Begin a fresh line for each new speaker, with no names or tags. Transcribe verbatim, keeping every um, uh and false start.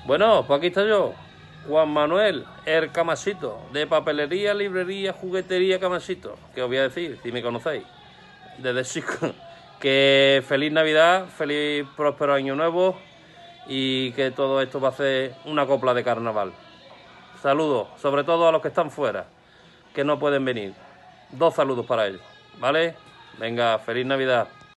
Bueno, pues aquí está yo, Juan Manuel, el Camasito, de papelería, librería, juguetería Camasito. ¿Qué os voy a decir, si me conocéis? Desde chico. Que feliz Navidad, feliz próspero año nuevo y que todo esto va a ser una copla de carnaval. Saludos, sobre todo a los que están fuera, que no pueden venir. Dos saludos para ellos, ¿vale? Venga, feliz Navidad.